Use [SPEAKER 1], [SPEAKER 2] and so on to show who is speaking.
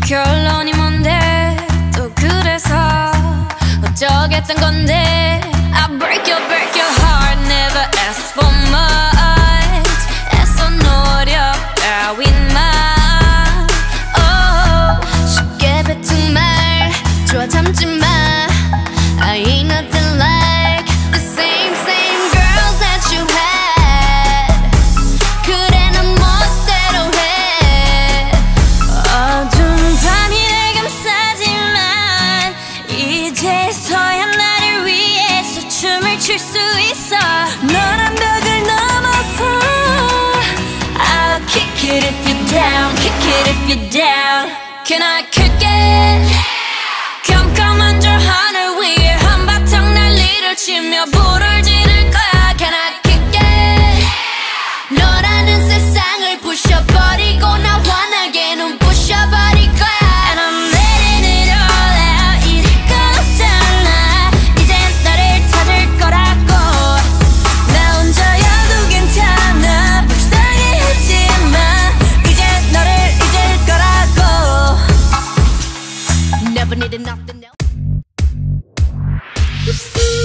[SPEAKER 1] 결론이 뭔데 또 그래서 어쩌겠단 건데 I break your heart never ask for much 애써 노력 따윈만 쉽게 뱉은 말 좋아 참지마 I ain't nothing like the same girls that you had 그래 난 멋대로 해 어두운 밤이 날 감싸지만 이제서야 나를 위해서 춤을 출 수 있어 너란 벽을 넘어서 I'll kick it if you're down kick it if you're down Can I kick it? 컴컴한 저 하늘 위에 한바탕 난리를 치며 불을 지를 거야 Can I kick it? 너라는 세상을 부셔버리고 나 환하게 눈 부셔버릴 거야 And I'm letting it all out 이럴 건 없잖아 이젠 너를 찾을 거라고 나 혼자여도 괜찮아 불쌍해하지마 이제 너를 잊을 거라고 Never needed nothing else